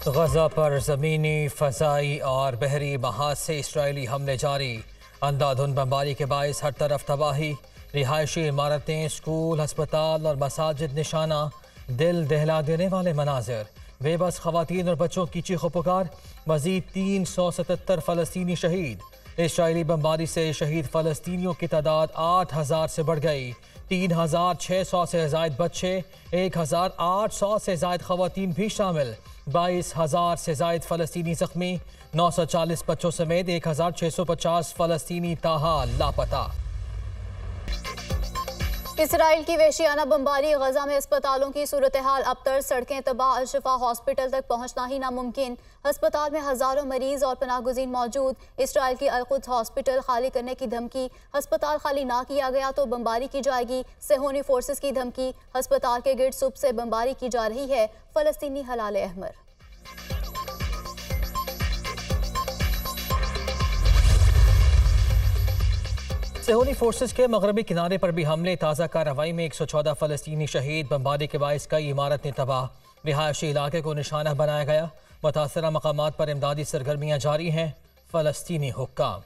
गजा पर ज़मीनी, फ़ज़ाई और बहरी महाज से इसराइली हमले जारी। अंधाधुंध बमबारी के बायस हर तरफ तबाही। रिहायशी इमारतें, स्कूल, अस्पताल और मसाजिद निशाना। दिल दहला देने वाले मनाजिर। बेबस ख़वातीन और बच्चों की चीखो पुकार। मज़ीद 377 फ़लस्तीनी शहीद। इसराइली बमबारी से शहीद फ़लस्तीनियों की तादाद 8,000 से बढ़ गई। 3,600 से ज़ायद बच्चे, 1,800 से ज़ायद ख़वातीन भी शामिल। 22,000 से ज़ायद फ़लस्तीनी ज़ख्मी। 940 बच्चों समेत 1,650 फ़लस्तीनी ताहाल लापता। इसराइल की वहशियाना बमबारी। गजा में अस्पतालों की सूरत हाल अबतर। सड़कें तबाह। अल-शिफा हॉस्पिटल तक पहुंचना ही नामुमकिन। अस्पताल में हजारों मरीज और पनाहगुज़ीन मौजूद। इसराइल की अल-कुद्स हॉस्पिटल खाली करने की धमकी। अस्पताल खाली ना किया गया तो बमबारी की जाएगी। सेहोनी फोर्सेस की धमकी। अस्पताल के गिर्द सुबह से बमबारी की जा रही है। फ़लस्तीनी हलाल अहमर। सेहोनी फोर्सेस के मगरबी किनारे पर भी हमले। ताज़ा कार्रवाई में 114 फ़लस्तीनी शहीद। बमबारी के बायस कई इमारतें तबाह। रिहायशी इलाके को निशाना बनाया गया। मुतासरा मकामात पर इमदादी सरगर्मियाँ जारी हैं। फ़लस्तीनी हुक्काम।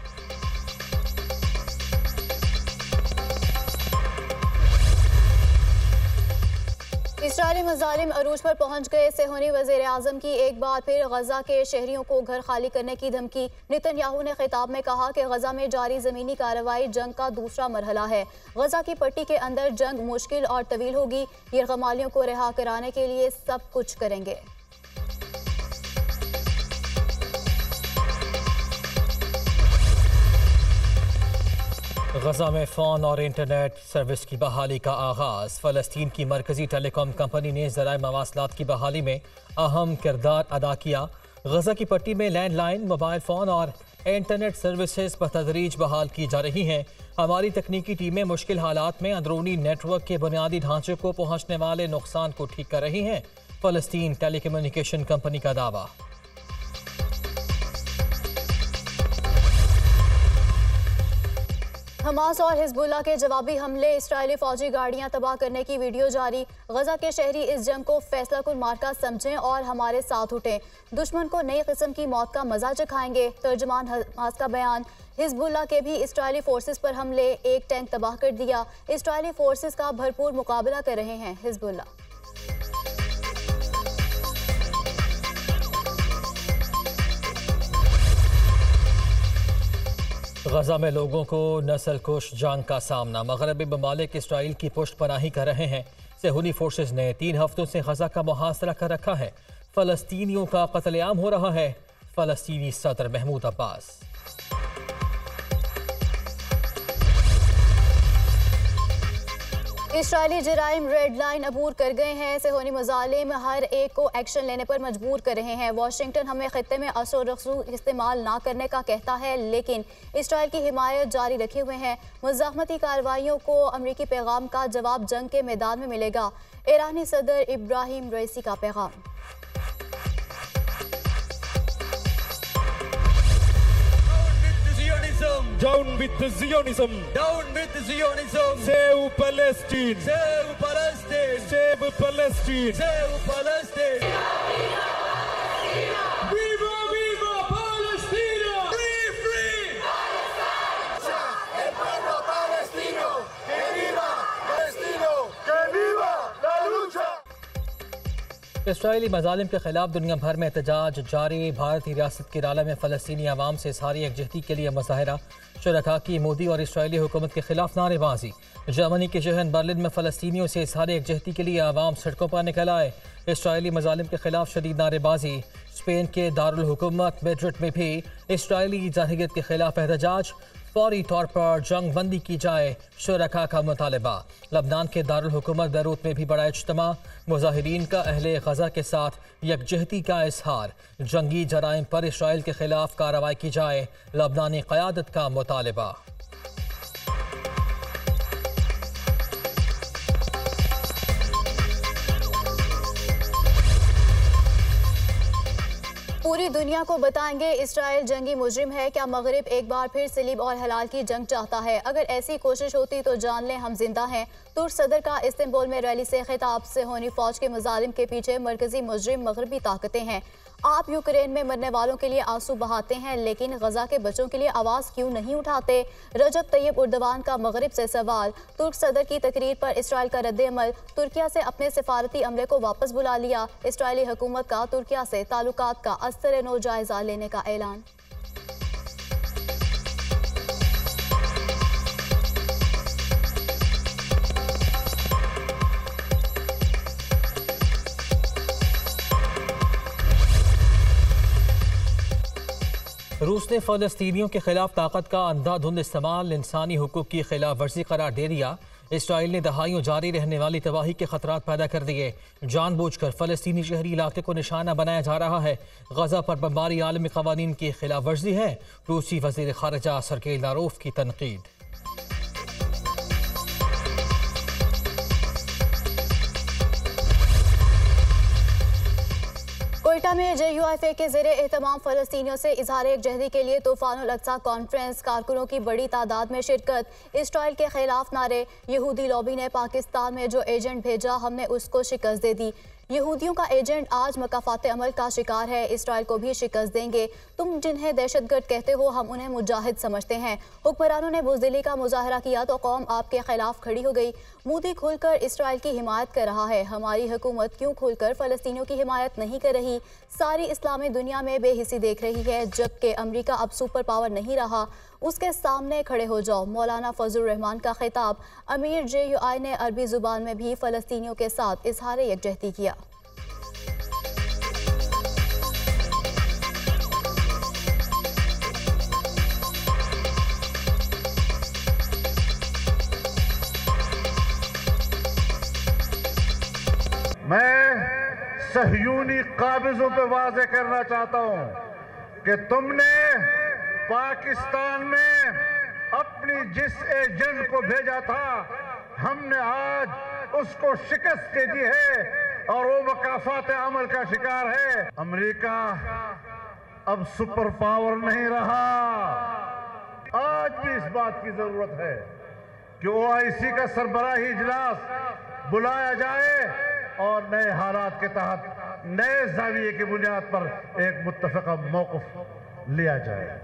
इसराइली मज़ालिम अरूज पर पहुंच गए। सेहोनी वज़ीर आज़म की एक बार फिर गजा के शहरियों को घर खाली करने की धमकी। नेतन्याहू ने खिताब में कहा कि गजा में जारी ज़मीनी कार्रवाई जंग का दूसरा मरहला है। गजा की पट्टी के अंदर जंग मुश्किल और तवील होगी। यरगमालियों को रिहा कराने के लिए सब कुछ करेंगे। गजा में फ़ोन और इंटरनेट सर्विस की बहाली का आगाज़। फ़लस्तीन की मरकज़ी टेलीकॉम कंपनी ने ज़राए मवासलात की बहाली में अहम किरदार अदा किया। गजा की पट्टी में लैंडलाइन, मोबाइल फ़ोन और इंटरनेट सर्विसेज बतदरीज बहाल की जा रही हैं। हमारी तकनीकी टीमें मुश्किल हालात में अंदरूनी नेटवर्क के बुनियादी ढांचे को पहुँचने वाले नुकसान को ठीक कर रही हैं। फ़लस्तीन टेलीकम्युनिकेशन कंपनी का दावा। हमास और हिजबुल्लाह के जवाबी हमले। इसराइली फौजी गाड़ियां तबाह करने की वीडियो जारी। गजा के शहरी इस जंग को फैसला कुन मार्का समझें और हमारे साथ उठें। दुश्मन को नई किस्म की मौत का मजा चखाएंगे। तर्जमान हमास का बयान। हिजबुल्लाह के भी इसराइली फोर्सेस पर हमले। एक टैंक तबाह कर दिया। इसराइली फोर्सेस का भरपूर मुकाबला कर रहे हैं हिजबुल्लाह। गजा में लोगों को नस्लकुश जंग का सामना। मगरबी ममालिक इसराइल की पुष्ट पनाही कर रहे हैं। सेहूनी फोर्सेस ने 3 हफ्तों से गजा का मुहासरा कर रखा है। फ़लस्तीनियों का कत्लेआम हो रहा है। फ़लस्तीनी सदर महमूद अब्बास। इसराइली जराइम रेड लाइन अबूर कर गए हैं। सेहोनी मज़ालिम हर एक को एक्शन लेने पर मजबूर कर रहे हैं। वाशिंगटन हमें खत्ते में असर रसूख इस्तेमाल ना करने का कहता है, लेकिन इसराइल की हिमायत जारी रखे हुए हैं। मुज़ाहमती कार्रवाइयों को अमरीकी पैगाम का जवाब जंग के मैदान में मिलेगा। ईरानी सदर इब्राहिम रईसी का पैगाम। Down with the Zionism! Down with Zionism! Save Palestine! Save Palestine! Save Palestine! Save Palestine! Viva, viva Palestina! Free, free! El pueblo palestino, que viva Palestino, que viva la lucha. इसराइली मज़ालिम के खिलाफ दुनिया भर में एहतजाज जारी। भारतीय रियासत केराला में फ़लस्तीनी अवाम से इज़हारी यकजहती के लिए मुज़ाहरा। शुरका की मोदी और इसराइली हुकूमत के खिलाफ नारेबाजी। जर्मनी के शहर बर्लिन में फ़लस्तीनियों से इज़हारी यकजहती के लिए अवाम सड़कों पर निकल आए। इसराइली मज़ालिम के खिलाफ शदीद नारेबाजी। स्पेन के दारुल हुकूमत मैड्रिड में भी इसराइली जारहियत के खिलाफ एहतजाज। फौरी तौर पर जंग बंदी की जाए, शुरका का मुतालबा। लबनान के दारुल हुकूमत बैरूत में भी बड़ा इज्तिमा। मुजाहिरीन का अहले गजा के साथ यकजहती का इजहार। जंगी जराइम पर इसराइल के खिलाफ कार्रवाई की जाए, लबनानी क़यादत का मुतालबा। पूरी दुनिया को बताएंगे इसराइल जंगी मुजरिम है, क्या मगरिब एक बार फिर सलीब और हलाल की जंग चाहता है? अगर ऐसी कोशिश होती तो जान लें हम जिंदा हैं। तुर्क सदर का इस्तांबुल में रैली से खिताब से होनी फौज के मजालिम के पीछे मरकजी मुजरिम मगरबी ताकतें हैं। आप यूक्रेन में मरने वालों के लिए आंसू बहाते हैं, लेकिन गजा के बच्चों के लिए आवाज़ क्यों नहीं उठाते? रजब तैयब उर्दवान का मगरिब से सवाल। तुर्क सदर की तकरीर पर इसराइल का रद्द-ए-अमल। तुर्किया से अपने सिफारती अमले को वापस बुला लिया। इसराइली हुकूमत का तुर्किया से ताल्लुकात का अस्तर-ए-नो जायजा लेने का ऐलान। रूस ने फ़लस्तीनियों के खिलाफ ताकत का अंधाधुंध इस्तेमाल इंसानी हुकूक की खिलाफ वर्जी करार दे दिया। इसराइल ने दहाइयों जारी रहने वाली तबाही के खतरात पैदा कर दिए। जानबूझकर फ़लस्तीनी शहरी इलाके को निशाना बनाया जा रहा है। गजा पर बमबारी आलमी क़वानीन की खिलाफ वर्जी है। रूसी वज़ीर ख़ारिजा सरगेई लारोव की तनकीद। कोयटा में JUIFA के ज़ेरे एहतमाम फ़लस्तीनियों से इजहार यकजहती के लिए तूफ़ानुल अक्सा कॉन्फ्रेंस। कारकुनों की बड़ी तादाद में शिरकत। इसराइल के खिलाफ नारे। यहूदी लॉबी ने पाकिस्तान में जो एजेंट भेजा हमने उसको शिकस्त दे दी। यहूदियों का एजेंट आज मकाफात अमल का शिकार है। इसराइल को भी शिकस्त देंगे। तुम जिन्हें दहशतगर्द कहते हो हम उन्हें मुजाहिद समझते हैं। हुक्मरानों ने बुज़दिली का मुजाहरा किया तो कौम आपके खिलाफ खड़ी हो गई। मोदी खुलकर इसराइल की हिमायत कर रहा है। हमारी हुकूमत क्यों खुलकर फ़लस्तीनियों की हिमायत नहीं कर रही? सारी इस्लामी दुनिया में बेहिसी देख रही है, जबकि अमरीका अब सुपर पावर नहीं रहा। उसके सामने खड़े हो जाओ। मौलाना फजलुर रहमान का खिताब। अमीर JUI ने अरबी ज़ुबान में भी फ़लस्तीनियों के साथ इजहार यकजहती किया। मैं सहयूनी काबिजों पे वाज़े करना चाहता हूं कि तुमने पाकिस्तान में अपनी जिस एजेंट को भेजा था हमने आज उसको शिकस्त दे दी है और वो मकाफात अमल का शिकार है। अमेरिका अब सुपर पावर नहीं रहा। आज भी इस बात की जरूरत है कि OIC का सरबराही इजलास बुलाया जाए और नए हालात के तहत नए ज़ाविये की बुनियाद पर एक मुत्तफ़क़ा मौक़िफ़ लिया जाए।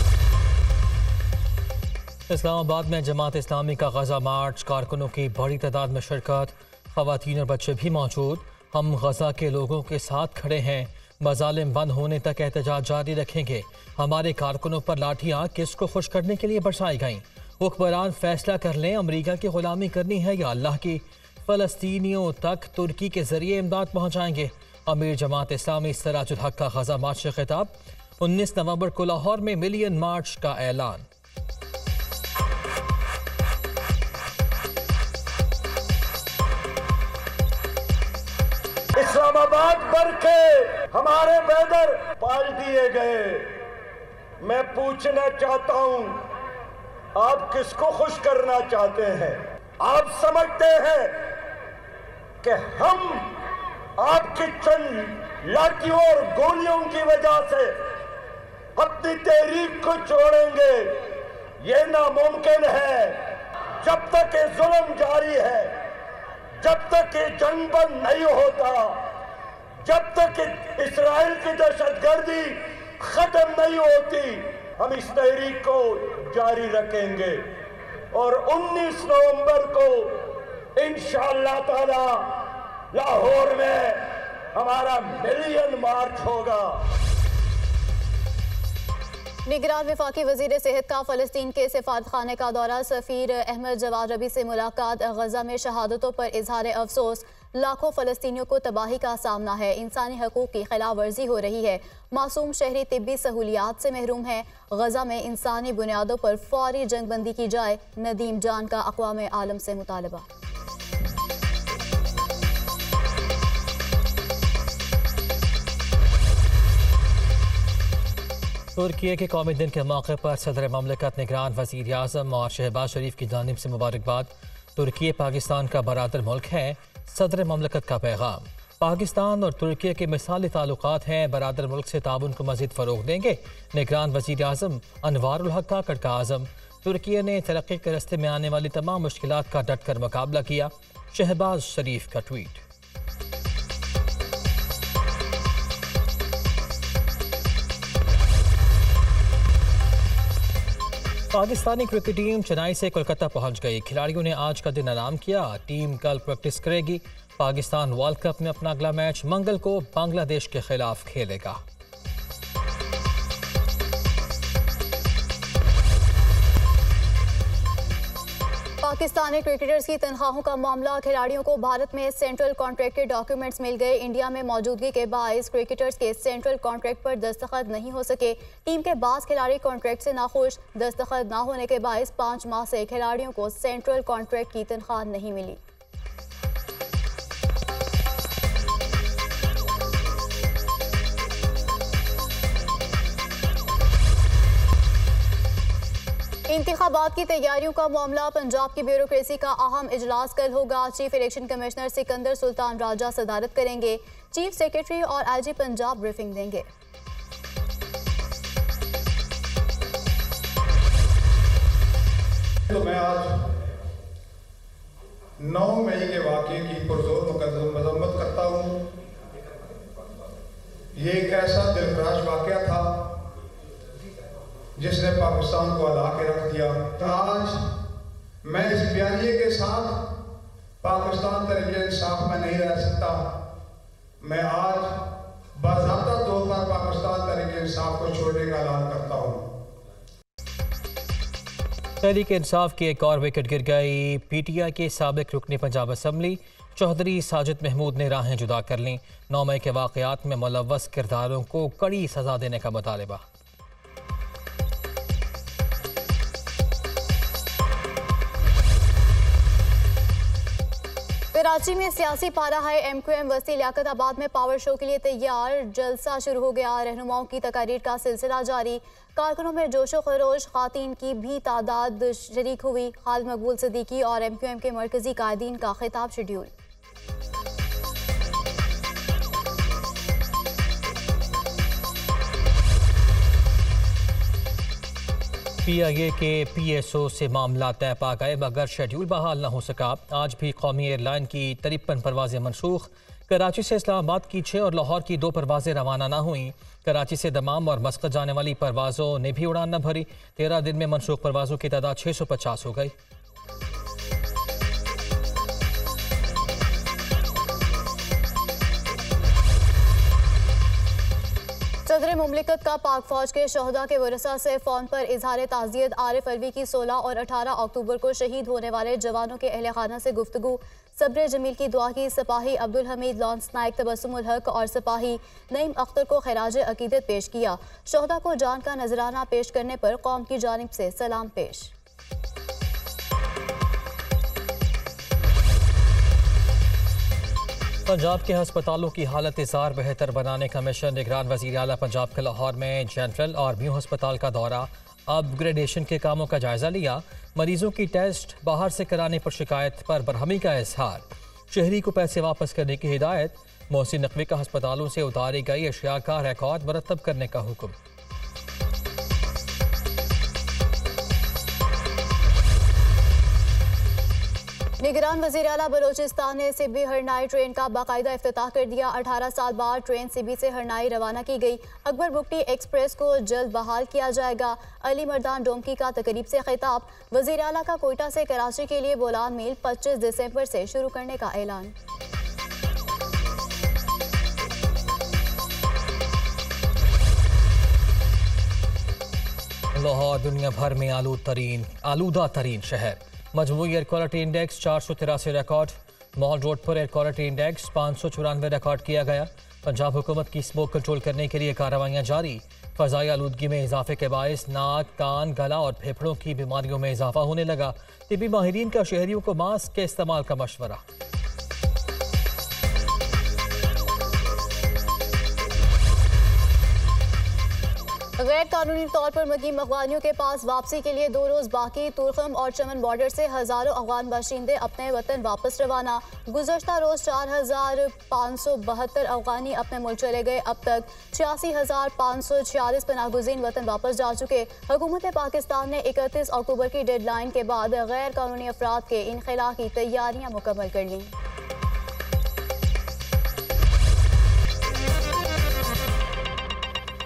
इस्लामाबाद में जमात इस्लामी का गजा मार्च। कारकुनों की बड़ी तादाद में शिरकत। ख़वातीन और बच्चे भी मौजूद। हम गजा के लोगों के साथ खड़े हैं। मज़ालिम बंद होने तक एहतजाज जारी रखेंगे। हमारे कारकुनों पर लाठियाँ किसको खुश करने के लिए बरसाई गईं? हुक्मरान फैसला कर लें, अमरीका की ग़ुलामी करनी है या अल्लाह की। फ़लस्तीनियों तक तुर्की के ज़रिए इमदाद पहुँचाएंगे। अमीर जमात इस्लामी सिराजुल हक का गजा मार्च से खिताब। 19 नवंबर को लाहौर में मिलियन मार्च का ऐलान। इस्लामाबाद भर के हमारे बैनर पाल दिए गए। मैं पूछना चाहता हूं, आप किसको खुश करना चाहते हैं? आप समझते हैं कि हम आपकी चंद लाठियों और गोलियों की वजह से अपनी तहरीक को छोड़ेंगे? ये नामुमकिन है। जब तक ये जुल्म जारी है, जब तक ये जंग बंद नहीं होता, जब तक इसराइल की दहशतगर्दी खत्म नहीं होती, हम इस तहरीक को जारी रखेंगे। और 19 नवंबर को इंशाअल्लाह ताला लाहौर में हमारा मिलियन मार्च होगा। निगरान वफाकी वज़ीर सेहत का फ़लस्तीन के सिफारत खाने का दौरा। सफ़ीर अहमद जवाद रबी से मुलाकात। गजा में शहादतों पर इजहार अफसोस। लाखों फ़लस्तीनियों को तबाही का सामना है। इंसानी हकूक़ की खिलाफ वर्जी हो रही है। मासूम शहरी तिब्बी सहूलियात से महरूम है। गजा में इंसानी बुनियादों पर फौरी जंगबंदी की जाए। नदीम जान का अक़वाम आलम से मुतालबा। तुर्की के कौमी दिन के मौके पर सदर ममलिकत निगरान वज़ीर आज़म और शहबाज शरीफ की जानिब से मुबारकबाद। तुर्की पाकिस्तान का बरादर मुल्क है, सदर ममलिकत का पैगाम। पाकिस्तान और तुर्की के मिसाली ताल्लुकात हैं, बरादर मुल्क से ताउन को मज़ीद फ़रोग़ देंगे। निगरान वज़ीर आज़म अनवारुल हक का कड़का आज़म। तुर्की ने तरक्की के रास्ते में आने वाली तमाम मुश्किलात का डट कर मुकाबला किया। शहबाज शरीफ का tweet. Pakistani cricket team Chennai से कोलकाता पहुंच गई। खिलाड़ियों ने आज का दिन आराम किया। टीम कल प्रैक्टिस करेगी। पाकिस्तान वर्ल्ड कप में अपना अगला मैच मंगल को बांग्लादेश के खिलाफ खेलेगा। पाकिस्तानी क्रिकेटर्स की तनख्वाहों का मामला। खिलाड़ियों को भारत में सेंट्रल कॉन्ट्रैक्ट के डॉक्यूमेंट्स मिल गए। इंडिया में मौजूदगी के बायस क्रिकेटर्स के सेंट्रल कॉन्ट्रैक्ट पर दस्तखत नहीं हो सके। टीम के बास खिलाड़ी कॉन्ट्रैक्ट से नाखुश। दस्तखत ना होने के बायस 5 माह से खिलाड़ियों को सेंट्रल कॉन्ट्रैक्ट की तनख्वाह नहीं मिली। इंतखाबात की तैयारियों का मामला। पंजाब की ब्यूरोक्रेसी का अहम इजलास कल होगा। Chief election commissioner Sikandar Sultan Raja सदारत करेंगे। चीफ सेक्रेटरी और आईजी पंजाब ब्रीफिंग देंगे। तो मैं आज 9 मई के वाक़े की पुरजोर मजम्मत करता हूँ। ये एक ऐसा दिलखराश वाक़या था जिसने पाकिस्तान को हिला के रख दिया। आज मैं इस बयानिए के साथ पाकिस्तान तरीके इंसाफ में नहीं रह सकता। मैं आज बाज़ाब्ता तौर पर पाकिस्तान तरीके इंसाफ को छोड़ने का ऐलान करता हूँ। तहरीक इंसाफ की एक और विकेट गिर गई। पीटीआई के साबिक रुकनी पंजाब असम्बली चौधरी साजिद महमूद ने राहें जुदा कर लीं। 9 मई के वाक़यात में मुलव्वस किरदारों को कड़ी सजा देने का मुतालबा। कराची में सियासी पारा है। MQM वस्ती लियाकताबाद में पावर शो के लिए तैयार। जलसा शुरू हो गया। रहनुमाओं की तकारीर का सिलसिला जारी। कारकुनों में जोशो खरोश। खातीन की भी तादाद शरीक हुई। खालिद मकबूल सिद्दीकी और MQM के मरकजी कायदीन का खिताब शेड्यूल। PIA के PSO से मामला तय पा गए मगर शेड्यूल बहाल न हो सका। आज भी कौमी एयरलाइन की 53 परवाजें मनसूख। कराची से इस्लामाबाद की 6 और लाहौर की 2 परवाजें रवाना न हुई। कराची से दमाम और मस्कत जाने वाली परवाजों ने भी उड़ान न भरी। 13 दिन में मनसूख परवाजों की तादाद 650 हो गई। सदर मुमलिकत का पाक फौज के शहदा के वरसा से फ़ोन पर इजहार ताज़ियत। आरिफ अलवी की 16 और 18 अक्टूबर को शहीद होने वाले जवानों के अहले खाना से गुफ्तगू। सब्र जमील की दुआ की। सिपाही अब्दुल हमीद लॉन्स नाइक तबस्सुमुल हक और सिपाही नईम अख्तर को खिराज अकीदत पेश किया। शहदा को जान का नजराना पेश करने पर कौम की जानिब से सलाम पेश। पंजाब के हस्पतालों की हालत इज़ार बेहतर बनाने का मिशन। निगरान वज़ीर आला पंजाब के लाहौर में जनरल और म्यू हस्पताल का दौरा। अपग्रेडेशन के कामों का जायजा लिया। मरीजों की टेस्ट बाहर से कराने पर शिकायत पर बरहमी का इजहार। शहरी को पैसे वापस करने की हिदायत। मोहसिन नकवी का हस्पतालों से उतारी गई अशिया का रिकॉर्ड मरतब करने का हुक्म। निगरान वज़ीर आला बलोचिस्तान ने सिब्बी हरनाई ट्रेन का बाकायदा इफ्तिताह कर दिया। 18 साल बाद ट्रेन सिब्बी से हरनाई रवाना की गई। अकबर बुगटी एक्सप्रेस को जल्द बहाल किया जाएगा। अली मर्दान डोमकी का तकरीब से खिताब। वज़ीर आला का कोयटा से कराची के लिए बोलान मेल 25 दिसंबर से शुरू करने का ऐलान। लाहौर दुनिया भर में आलूदा तरीन शहर। मजमूई air quality index 483 record. Mall road पर एयर क्वालिटी इंडेक्स 594 रिकॉर्ड किया गया। पंजाब हुकूमत की स्मोक कंट्रोल करने के लिए कार्रवाइयाँ जारी। फ़ज़ाई आलूदगी में इजाफे के बायस नाक, कान, गला और फेफड़ों की बीमारियों में इजाफा होने लगा। तिब्बी माहिरीन का शहरियों को मास्क के इस्तेमाल का मशवरा। गैर कानूनी तौर पर मुकीम अफगानियों के पास वापसी के लिए 2 रोज बाकी। तुर्खम और चमन बॉर्डर से हजारों अफगान बाशिंदे अपने वतन वापस रवाना। गुज़श्ता रोज 4,572 अफगानी अपने मुल्क चले गए। अब तक 86,546 पनाहगुज़ीन वतन वापस जा चुके। हुकूमत पाकिस्तान ने 31 अक्टूबर की डेडलाइन के बाद गैर कानूनी अफराद के इनखला की तैयारियां मुकम्मल कर लीं।